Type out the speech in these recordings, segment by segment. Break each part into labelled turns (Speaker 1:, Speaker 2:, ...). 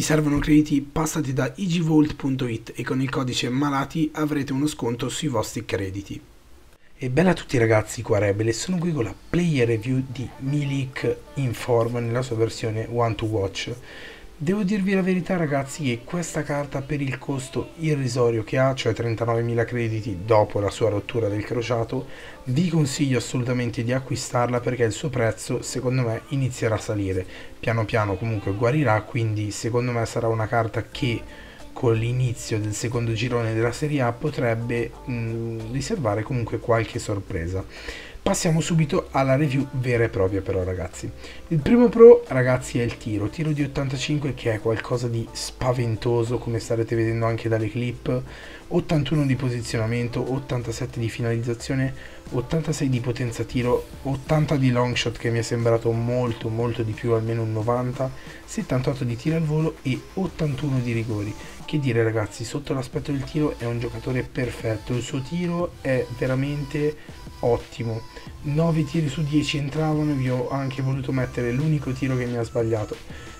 Speaker 1: servono crediti? Passate da easyvault.it e con il codice MALATI avrete uno sconto sui vostri crediti.
Speaker 2: E bella a tutti ragazzi, qua Rebel e sono qui con la player review di Milik Inform nella sua versione One to Watch. Devo dirvi la verità ragazzi che questa carta, per il costo irrisorio che ha, cioè 39.000 crediti dopo la sua rottura del crociato, vi consiglio assolutamente di acquistarla perché il suo prezzo secondo me inizierà a salire. Piano piano comunque guarirà, quindi secondo me sarà una carta che con l'inizio del secondo girone della Serie A potrebbe riservare comunque qualche sorpresa. Passiamo subito alla review vera e propria però ragazzi. Il primo pro ragazzi è il tiro di 85 che è qualcosa di spaventoso come starete vedendo anche dalle clip, 81 di posizionamento, 87 di finalizzazione, 86 di potenza tiro, 80 di long shot che mi è sembrato molto di più, almeno un 90, 78 di tiro al volo e 81 di rigori. Che dire ragazzi, sotto l'aspetto del tiro è un giocatore perfetto, il suo tiro è veramente ottimo, 9 tiri su 10 entravano, vi ho anche voluto mettere l'unico tiro che mi ha sbagliato.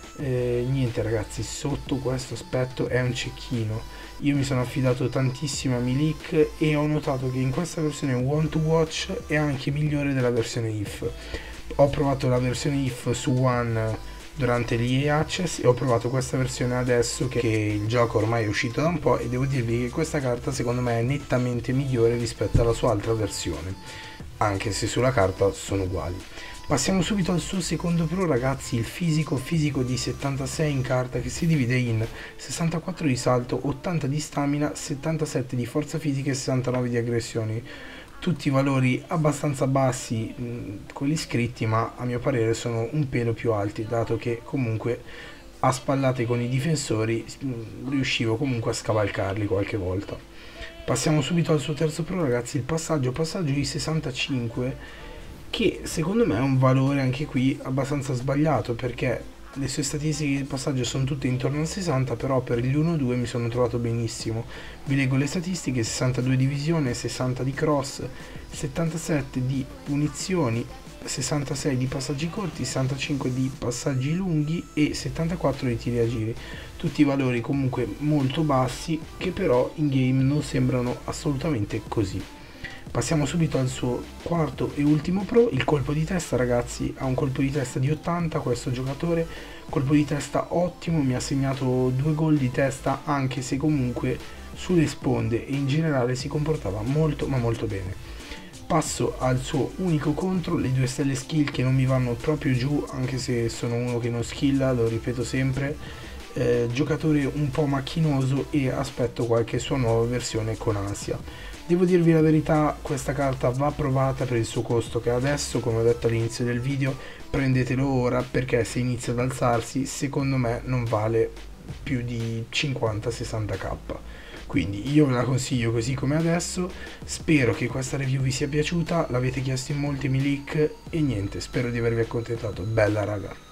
Speaker 2: Niente ragazzi, sotto questo aspetto è un cecchino. Io mi sono affidato tantissimo a Milik e ho notato che in questa versione One to Watch è anche migliore della versione IF. Ho provato la versione IF su One durante l'EA Access e ho provato questa versione adesso che il gioco ormai è uscito da un po' e devo dirvi che questa carta secondo me è nettamente migliore rispetto alla sua altra versione, anche se sulla carta sono uguali. Passiamo subito al suo secondo pro ragazzi, il fisico di 76 in carta che si divide in 64 di salto, 80 di stamina, 77 di forza fisica e 69 di aggressioni. Tutti valori abbastanza bassi quelli scritti, ma a mio parere sono un pelo più alti, dato che comunque a spallate con i difensori riuscivo comunque a scavalcarli qualche volta. Passiamo subito al suo terzo pro ragazzi, il passaggio di 65 che secondo me è un valore anche qui abbastanza sbagliato perché le sue statistiche di passaggio sono tutte intorno al 60, però per gli 1-2 mi sono trovato benissimo. Vi leggo le statistiche: 62 di visione, 60 di cross, 77 di punizioni, 66 di passaggi corti, 65 di passaggi lunghi e 74 di tiri a giri. Tutti valori comunque molto bassi che però in game non sembrano assolutamente così. Passiamo subito al suo quarto e ultimo pro, il colpo di testa ragazzi. Ha un colpo di testa di 80 questo giocatore, colpo di testa ottimo, mi ha segnato 2 gol di testa anche se comunque sulle sponde e in generale si comportava molto bene. Passo al suo unico contro, le 2 stelle skill che non mi vanno proprio giù anche se sono uno che non skilla, lo ripeto sempre. Giocatore un po' macchinoso e aspetto qualche sua nuova versione con ansia. Devo dirvi la verità, questa carta va provata per il suo costo che adesso, come ho detto all'inizio del video, prendetelo ora perché se inizia ad alzarsi secondo me non vale più di 50-60k. Quindi io ve la consiglio così come adesso, spero che questa review vi sia piaciuta, l'avete chiesto in molti Milik e niente, spero di avervi accontentato, bella raga.